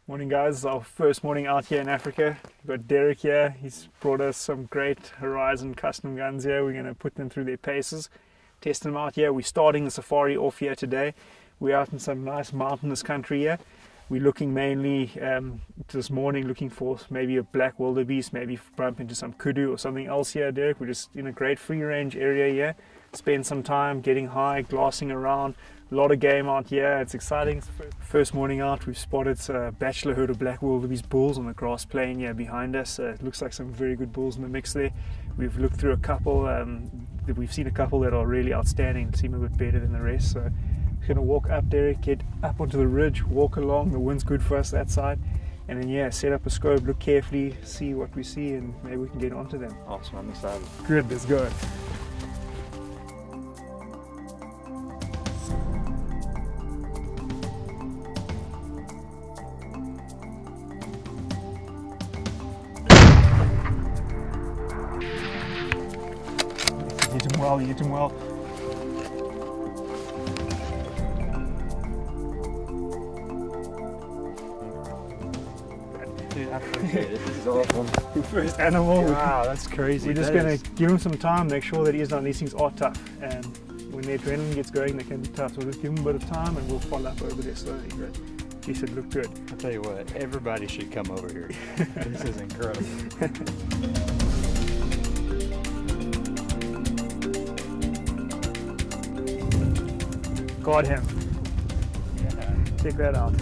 Morning guys, our first morning out here in Africa. We've got Derrick here. He's brought us some great Horizon custom guns here. We're going to put them through their paces, test them out here. We're starting the safari off here today. We're out in some nice mountainous country here. We're looking mainly this morning looking for maybe a black wildebeest, maybe bump into some kudu or something else here, Derrick. We're just in a great free range area here. Spend some time getting high, glassing around. A lot of game out here. It's exciting. First morning out, we've spotted a bachelor herd of black wildebeest bulls on the grass plain here behind us. It looks like some very good bulls in the mix there. We've looked through a couple. We've seen a couple that are really outstanding, seem a bit better than the rest. So we're going to walk up, Derrick, get up onto the ridge, walk along. The wind's good for us that side. And then, yeah, set up a scope, look carefully, see what we see, and maybe we can get onto them. Awesome, I'm excited. Good, let's go. You hit him well. Dude, I appreciate it. This is awesome. Your first animal. Wow, that's crazy. We're just going to give him some time, make sure that he is not. These things are tough, and when their adrenaline gets going, they can be tough. So we'll just give him a bit of time, and we'll follow up over there slowly. But he should look good. I'll tell you what, everybody should come over here. This is incredible. Got him. Yeah. Check that out.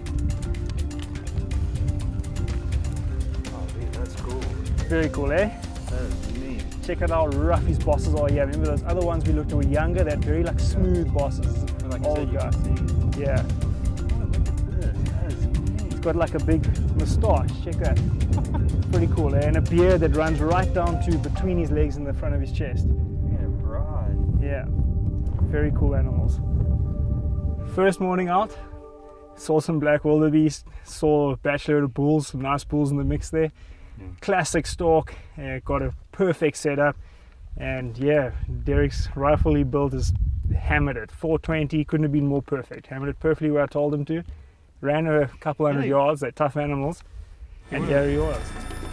Oh, dude, that's cool. Very cool, eh? That is neat. Check out how rough his bosses are. Yeah, remember those other ones we looked at were younger? They're very like smooth bosses. Like old guy. Yeah. Oh, look at this. That is neat. He's got like a big moustache. Check that. Pretty cool, eh? And a beard that runs right down to between his legs and the front of his chest. Yeah, broad. Yeah. Very cool animals. First morning out, saw some black wildebeest, saw a bachelor of bulls, some nice bulls in the mix there. Classic stalk, got a perfect setup, and yeah, Derrick's rifle he built is hammered it. 420, couldn't have been more perfect. Hammered it perfectly where I told him to. Ran a couple hundred yards, they're tough animals, and here he was.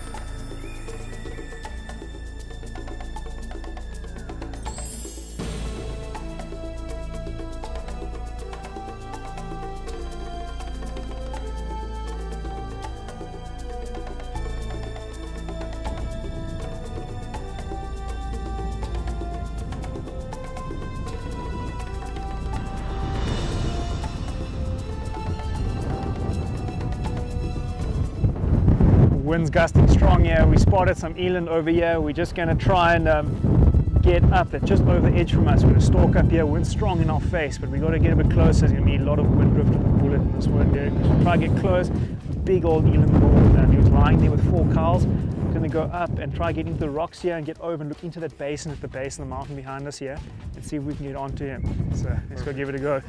Wind's gusting strong here. We spotted some eland over here. We're just going to try and get up at just over the edge from us. We're going to stalk up here. Wind's strong in our face, but we've got to get a bit closer. There's going to be a lot of wind drift with the bullet in this wind here. We'll try to get close. Big old eland bull. He was lying there with 4 cows. We're going to go up and try getting to the rocks here and get over and look into that basin at the base of the mountain behind us here and see if we can get onto him. So let's go give it a go.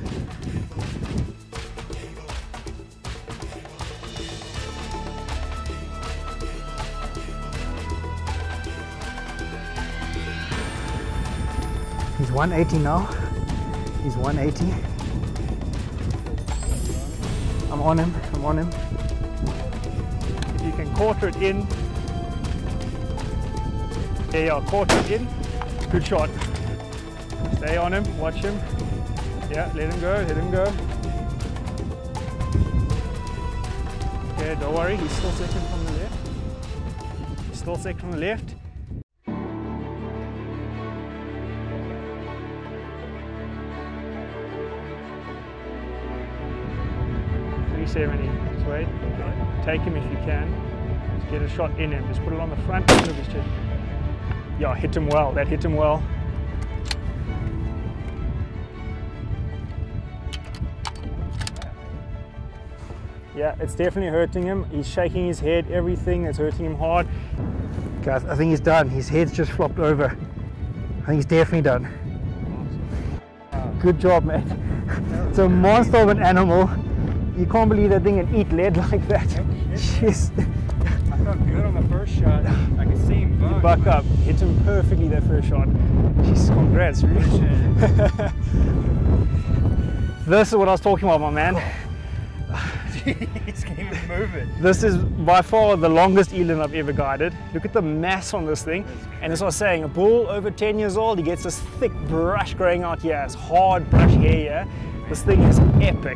He's 180 now. He's 180. I'm on him. I'm on him. If you can quarter it in. There you are, quarter it in. Good shot. Stay on him. Watch him. Yeah, let him go. Let him go. Okay, don't worry. He's still second from the left. He's still second from the left. 370. Just wait. Okay. Take him if you can. Just get a shot in him. Just put it on the front end of his chest. Yeah, hit him well. That hit him well. Yeah, it's definitely hurting him. He's shaking his head. Everything is hurting him hard. Guys, I think he's done. His head's just flopped over. I think he's definitely done. Awesome. Good job, mate. It's a monster of an animal. You can't believe that thing can eat lead like that. Jeez. I felt good on the first shot. I could see him buck. Buck up. Hit him perfectly that first shot. Jeez, congrats, really. This is what I was talking about, my man. Jeez, can't even move it. This is by far the longest eland I've ever guided. Look at the mass on this thing. And as I was saying, a bull over 10 years old, he gets this thick brush growing out here, this hard brush hair here. This thing is epic.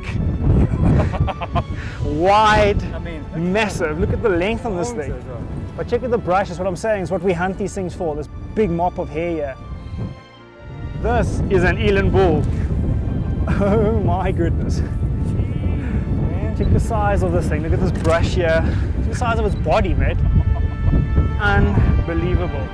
Wide, massive. Look at the length on this thing. But check out the brush, that's what I'm saying. It's what we hunt these things for, this big mop of hair here. This is an eland bull. Oh my goodness. Check the size of this thing. Look at this brush here. Check the size of its body, mate. Unbelievable.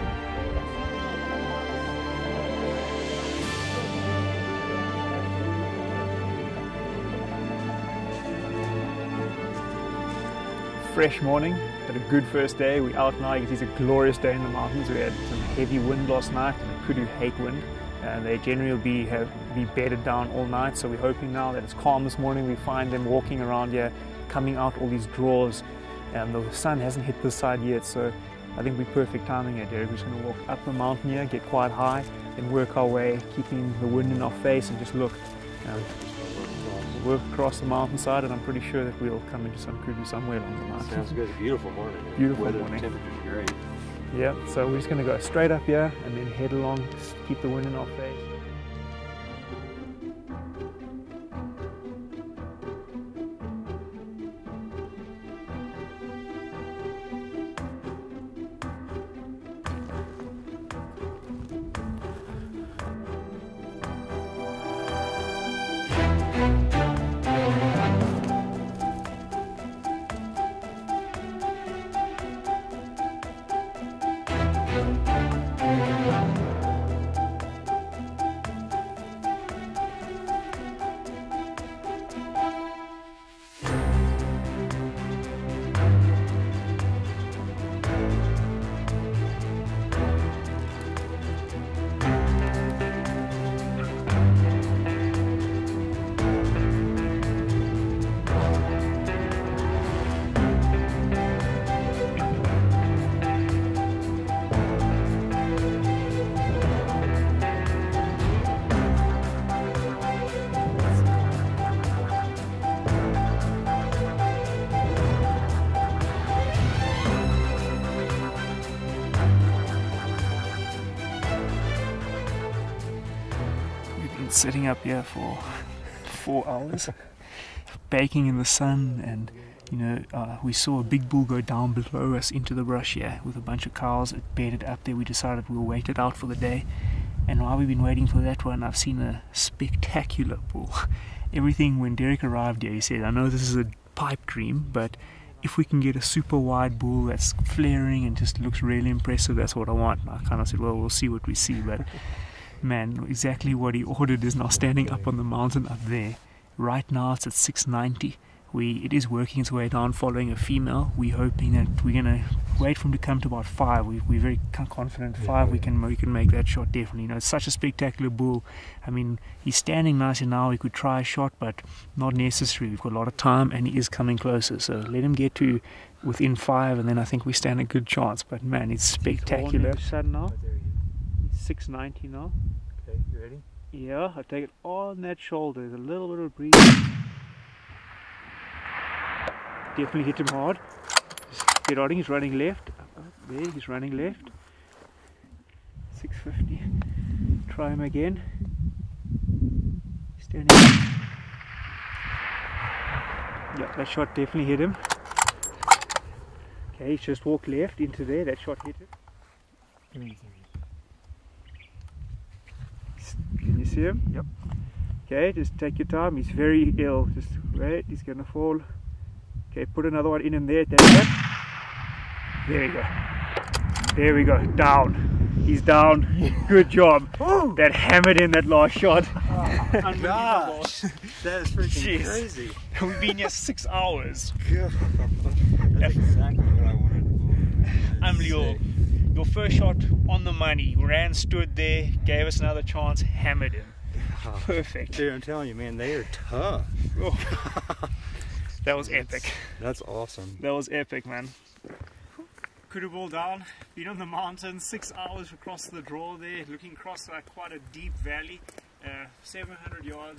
Fresh morning, had a good first day. We're out now. You can see it's a glorious day in the mountains. We had some heavy wind last night, and the Kudu hate wind. They generally will be bedded down all night, so we're hoping now that it's calm this morning. We find them walking around here, coming out all these draws. The sun hasn't hit this side yet, so I think we're perfect timing here, Derrick. We're just going to walk up the mountain here, get quite high, and work our way, keeping the wind in our face, and just look. Work across the mountainside, and I'm pretty sure that we'll come into some Kudu somewhere along the mountain. Sounds good. It's a beautiful morning. Beautiful weather, morning. Temperature's great. Yeah, so we're just going to go straight up here and then head along, keep the wind in our face. Sitting up here for 4 hours, baking in the sun, and we saw a big bull go down below us into the brush here with a bunch of cows. It bedded up there. We decided we'll wait it out for the day, and while we've been waiting for that one, I've seen a spectacular bull. Everything, when Derrick arrived here, he said, I know this is a pipe dream, but if we can get a super wide bull that's flaring and just looks really impressive, that's what I want. And I kind of said, well, we'll see what we see, but man, exactly what he ordered is now standing up on the mountain up there. Right now it's at 690. It is working its way down following a female. We're hoping that we're going to wait for him to come to about 5. We're very confident 5 we can make that shot definitely. It's such a spectacular bull. I mean, he's standing nicely now. We could try a shot, but not necessary. We've got a lot of time and he is coming closer. So let him get to within 5 and then I think we stand a good chance. But man, it's spectacular. Now. 690 now. Okay, you ready? Yeah, I take it on that shoulder. There's a little bit of breeze. Definitely hit him hard. Just get on him. He's running left. There, he's running left. 650. Try him again. Standing. Yeah, that shot definitely hit him. Okay, he's just walked left into there. That shot hit him. Can you see him? Yep. Okay, just take your time. He's very ill. Just wait. He's gonna fall. Okay, put another one in there. There we go. There we go. Down. He's down. Good job. That hammered in that last shot. Oh, gosh. That is freaking crazy. We've been here 6 hours. That's exactly what I wanted to do. Unbelievable. Your first shot on the money. Ran, stood there, gave us another chance, hammered him. Perfect. Dude, I'm telling you, man, they are tough. That was epic. That's awesome. That was epic, man. Kudu bull down, been on the mountain, 6 hours across the draw there, looking across like quite a deep valley, 700 yards.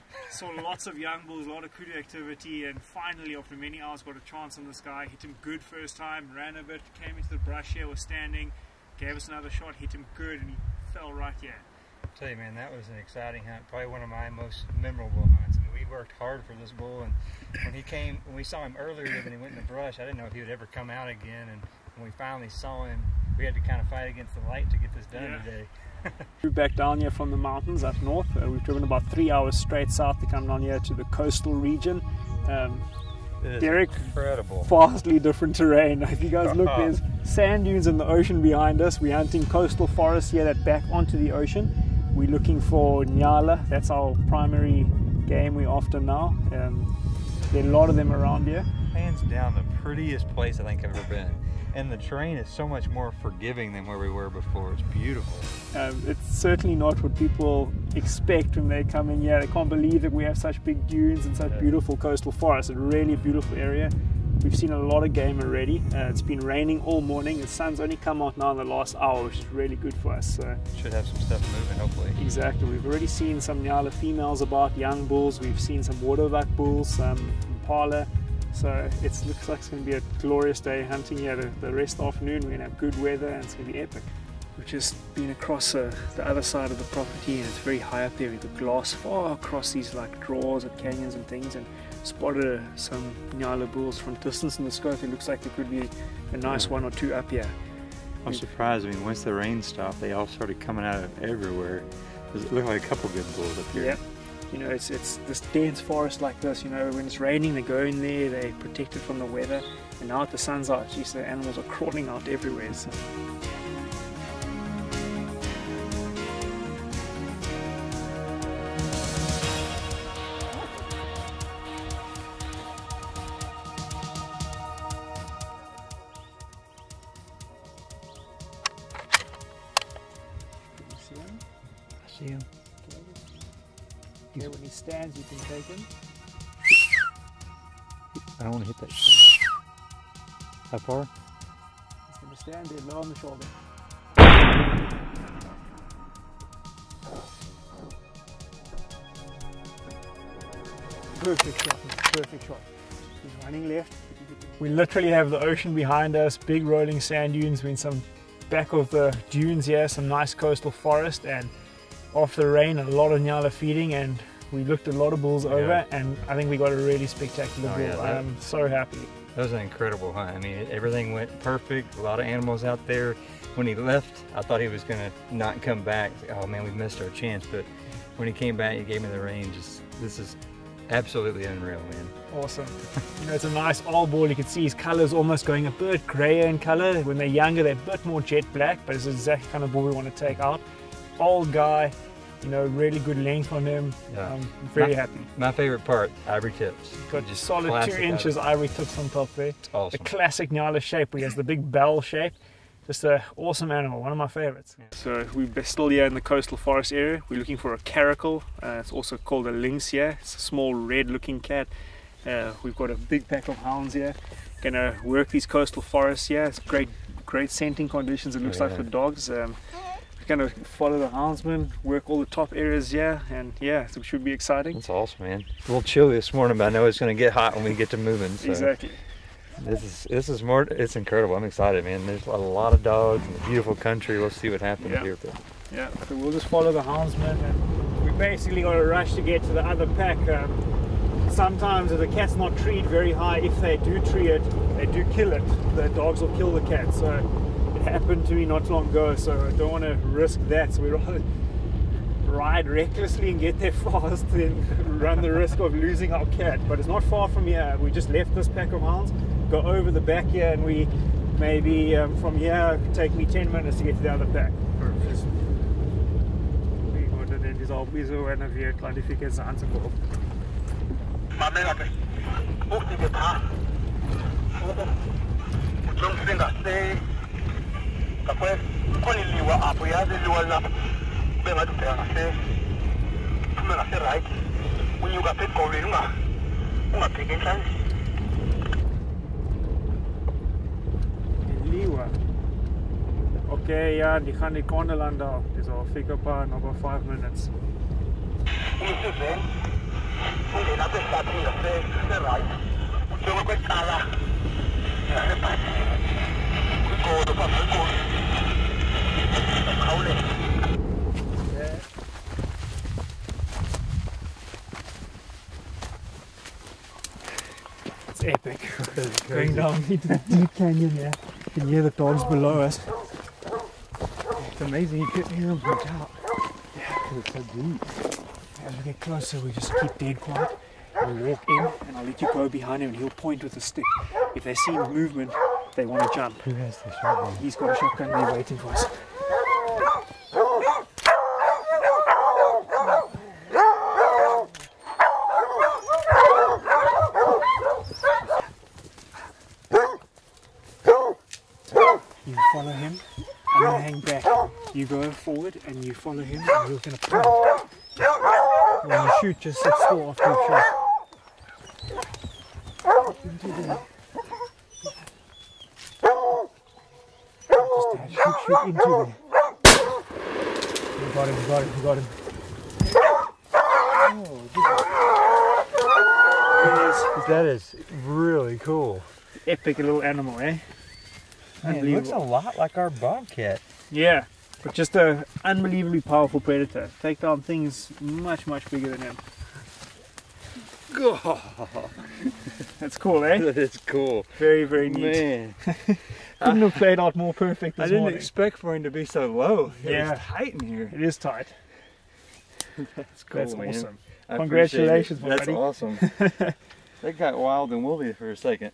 Saw lots of young bulls, a lot of kudu activity, and finally after many hours got a chance on this guy. Hit him good first time, ran a bit, came into the brush here, was standing, gave us another shot, hit him good, and he fell right here. I'll tell you, man, that was an exciting hunt, probably one of my most memorable hunts. I mean, we worked hard for this bull, and when we saw him earlier than he went in the brush, I didn't know if he would ever come out again, and when we finally saw him, we had to kind of fight against the light to get this done today. We're back down here from the mountains up north. We've driven about 3 hours straight south to come down here to the coastal region. Derrick, incredible, vastly different terrain. If you guys look, there's sand dunes in the ocean behind us. We're hunting coastal forests here that back onto the ocean. We're looking for Nyala. That's our primary game we're after now. There are a lot of them around here. Hands down the prettiest place I think I've ever been. And the terrain is so much more forgiving than where we were before. It's beautiful. It's certainly not what people expect when they come in here. They can't believe that we have such big dunes and such beautiful coastal forests. It's a really beautiful area. We've seen a lot of game already. It's been raining all morning. The sun's only come out now in the last hour, which is really good for us. So should have some stuff moving, hopefully. Exactly. We've already seen some Nyala females about, young bulls. We've seen some waterbuck bulls, some impala. So it looks like it's going to be a glorious day hunting here the rest of the afternoon. We're going to have good weather and it's going to be epic. We've just been across the other side of the property, and it's very high up there. We've got glass far across these like draws and canyons and things, and spotted some Nyala bulls from distance in the scope. It looks like there could be a nice one or two up here. I'm surprised. I mean, once the rain stopped, they all started coming out of everywhere. It looked like a couple good bulls up here. Yeah. You know, it's this dense forest like this, you know, when it's raining they go in there, they're protected from the weather, and now that the sun's out, geez, the animals are crawling out everywhere. So. I see him. Okay, when he stands, you can take him. I don't want to hit that shot. How far? He's going to stand there, low on the shoulder. Perfect shot, perfect shot. He's running left. We literally have the ocean behind us, big rolling sand dunes. We're in some back of the dunes here, some nice coastal forest, and after the rain, a lot of Nyala feeding, and we looked a lot of bulls over, and I think we got a really spectacular bull. Yeah, I'm so happy. That was an incredible hunt. I mean, everything went perfect. A lot of animals out there. When he left, I thought he was going to not come back. Oh man, we missed our chance. But when he came back, he gave me the range. This is absolutely unreal, man. Awesome. You know, it's a nice old bull. You can see his colors almost going a bit grayer in color. When they're younger, they're a bit more jet black, but it's the exact kind of bull we want to take out. Old guy, you know, really good length on him. Yeah. I'm very happy. My favorite part, ivory tips. Got just solid 2 inches ivory tips on top there. It's awesome. The classic Nyala shape, where he has the big bell shape. Just an awesome animal, one of my favorites. So we're still here in the coastal forest area. We're looking for a Caracal. It's also called a lynx here. It's a small red looking cat. We've got a big pack of hounds here. Gonna work these coastal forests here. It's great scenting conditions, it looks like, for dogs. We're gonna follow the houndsman, work all the top areas here, and yeah, so it should be exciting. That's awesome, man. It's a little chilly this morning, but I know it's gonna get hot when we get to moving. So. Exactly. This is more. It's incredible. I'm excited, man. There's a lot of dogs and a beautiful country. We'll see what happens here. Yeah. So we'll just follow the houndsman, and we basically got to rush to get to the other pack. Sometimes if the cat's not treed very high, if they do tree it, they do kill it. The dogs will kill the cat. So it happened to me not long ago. So I don't want to risk that. So we rather ride recklessly and get there fast than run the risk of losing our cat. But it's not far from here. We just left this pack of hounds, go over the back here, and we maybe from here it could take me 10 minutes to get to the other pack. Perfect. Dit is al zo en weer kwalificaties aan te kopen. Maar men heb ook die gedaan. Soms vind ik dat kapot kon je liwa apoya de liwa na ben wat te hacer. Men hacer right. When you got it going una pequeña liwa. Okay, ja, die gaan die kant land daar. Dus I'll pick up in about 5 minutes. It's epic. Going down into the deep canyon here. You can hear the dogs below us. It's amazing, you can hear them from out. Yeah, it's so deep. As we get closer, we just keep dead quiet. We'll walk in and I'll let you go behind him and he'll point with a stick. If they see movement, they want to jump. Who has the shotgun? He's got a shotgun and he's waiting for us. You follow him, I'm going to hang back. You go forward and you follow him and we're going to point. When you shoot, just sit still after you shot. Into there. Just shoot into there. You got him, you got him, you got him. Oh, that is really cool. Epic little animal, eh? Man, it looks a lot like our bobcat. Yeah, but just an unbelievably powerful predator. Take down things much, much bigger than him. That's cool, eh? That is cool. Very, very neat. Man. Couldn't have played out more perfect this I didn't morning. expect for him to be so low. Yeah. It's tight in here. It is tight. That's cool, That's man. awesome. I Congratulations, appreciate it. buddy. That's awesome. That got wild and woolly for a second.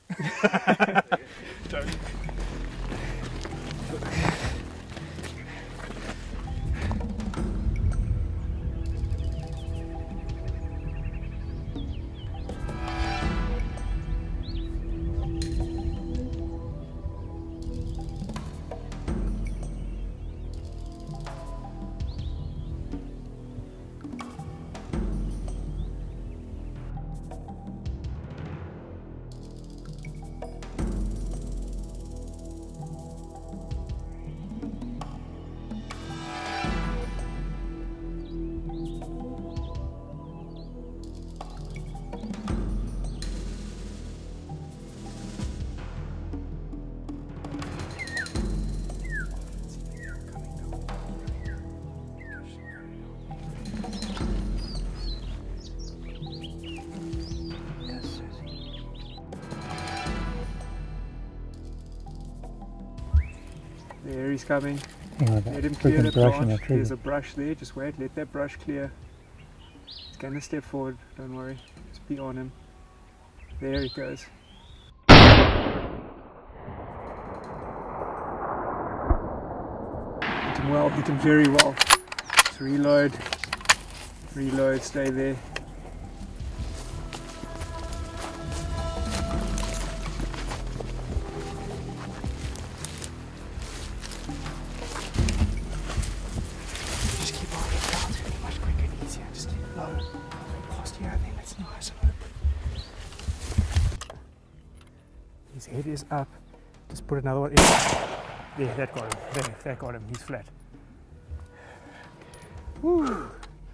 There he's coming. Oh, Let him clear the branch. There's a brush there. Just wait. Let that brush clear. He's going to step forward. Don't worry. Just be on him. There he goes. Hit him well. Hit him very well. Just reload. Reload. Stay there. His head is up. Just put another one in. There, that got him. There, that got him. He's flat. Woo.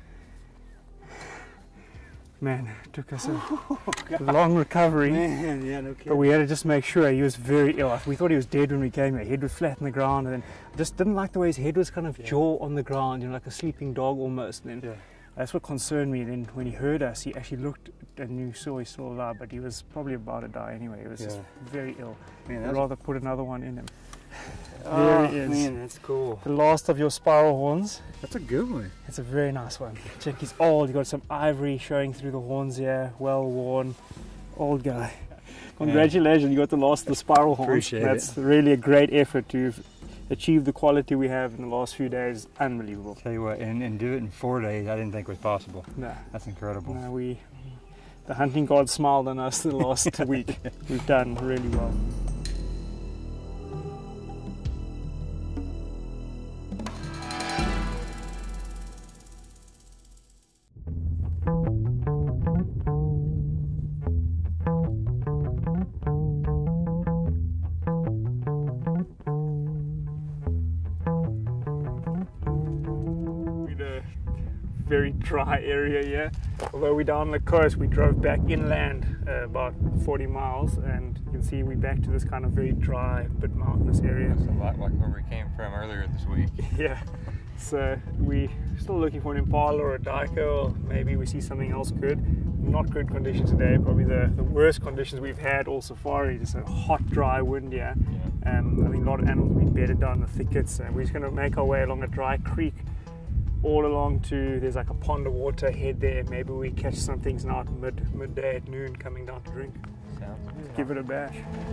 Man, it took us a long recovery. Man, yeah, no kidding. But we had to just make sure. He was very ill. We thought he was dead when we came here. Head was flat on the ground, and then just didn't like the way his head was kind of jaw on the ground, you know, like a sleeping dog almost. And then that's what concerned me. Then when he heard us, he actually looked and you saw he's still alive, but he was probably about to die anyway. He was just very ill. Man, I'd rather put another one in him. There he is. Man, that's cool. The last of your spiral horns. That's a good one. It's a very nice one. Check, he's old. He's got some ivory showing through the horns here. Well worn. Old guy. Congratulations, you got the last of the spiral horns. Appreciate That's really a great effort to achieve the quality we have in the last few days. Unbelievable. Tell you what, and do it in 4 days, I didn't think was possible. No. That's incredible. No, the hunting god smiled on us the last week. We've done really well. very dry area here. Although we're down the coast, we drove back inland about 40 miles, and you can see we're back to this kind of very dry, bit mountainous area. It's a lot like where we came from earlier this week. Yeah, so we're still looking for an impala or a diker, or maybe we see something else good. Not good conditions today, probably the worst conditions we've had all safari, just a hot, dry wind here. I think a lot of animals have been bedded down in the thickets, and we're just going to make our way along a dry creek all along to, there's like a pond of water ahead there. Maybe we catch some things now at midday at noon coming down to drink. Sounds good. Give it a bash.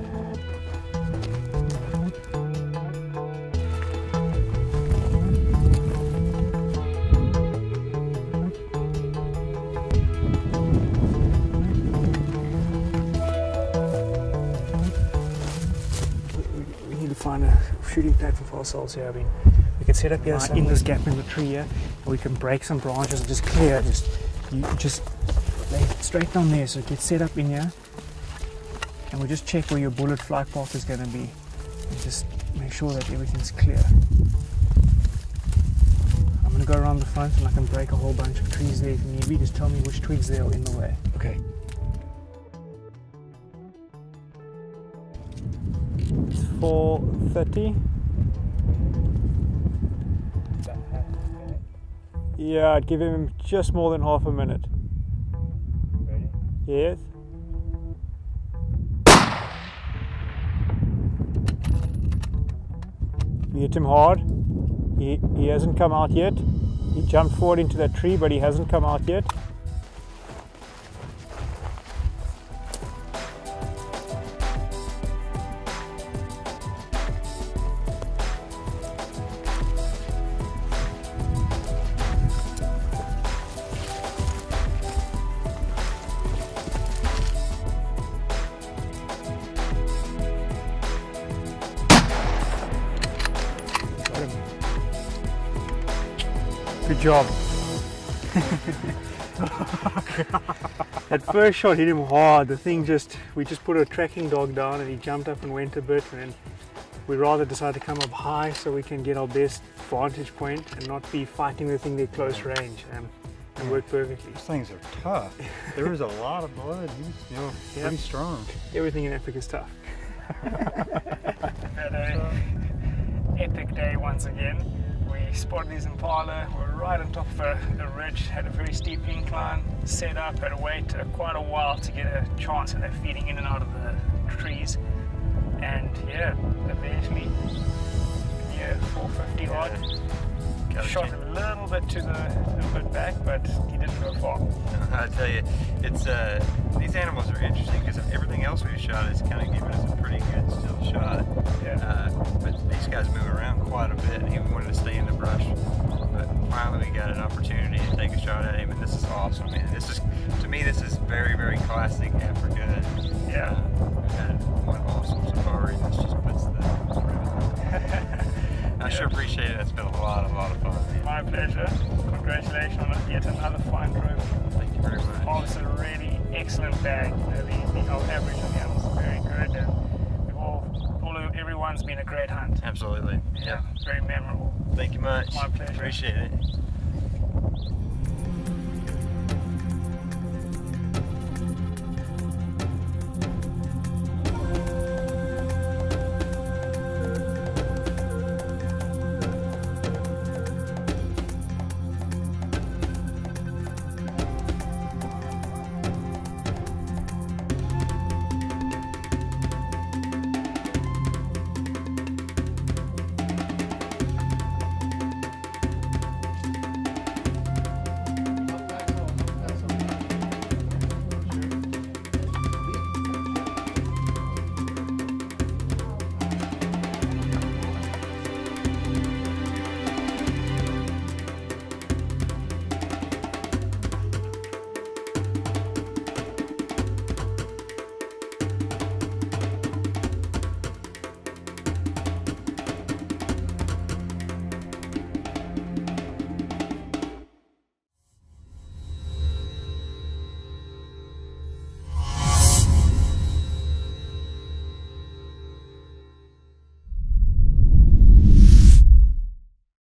We need to find a shooting platform for ourselves here. I mean, we can set up here in this gap in the tree here, or we can break some branches and just clear. You just lay it straight down there, so it gets set up in here, and we'll just check where your bullet flight path is going to be, and just make sure that everything's clear. I'm going to go around the front and I can break a whole bunch of trees there if you need be. Just tell me which twigs there are in the way. Okay. It's 4:30. Yeah, I'd give him just more than half a minute. Ready? Yes. You hit him hard. He hasn't come out yet. He jumped forward into that tree, but he hasn't come out yet. Good job. That first shot hit him hard. The thing we just put a tracking dog down and he jumped up and went a bit, and then we rather decided to come up high so we can get our best vantage point and not be fighting the thing at close range, and work perfectly. These things are tough. There was a lot of blood. He's pretty strong. Everything in Africa is tough. Had an epic day once again. We spotted these impala. We were right on top of a ridge, had a very steep incline, set up, had to wait quite a while to get a chance at that feeding in and out of the trees. And yeah, eventually, 450 odd. Shot a little bit to the bit back, but he didn't go far. I tell you, it's these animals are interesting because everything else we've shot is kind of giving us a pretty good still shot. Yeah. But these guys move around quite a bit, and he wanted to stay in the brush. But finally, we got an opportunity to take a shot at him, and this is awesome, man. This is, to me, this is very, very classic Africa. Yeah. We had one awesome safari. This just puts the. I sure appreciate it. It's been a lot of fun. My pleasure. Congratulations on yet another fine trip. Thank you very much. Obviously a really excellent bag. Our average on the animals is very good, and everyone's been a great hunt. Absolutely. Yeah, very memorable. Thank you much. My pleasure. Appreciate it.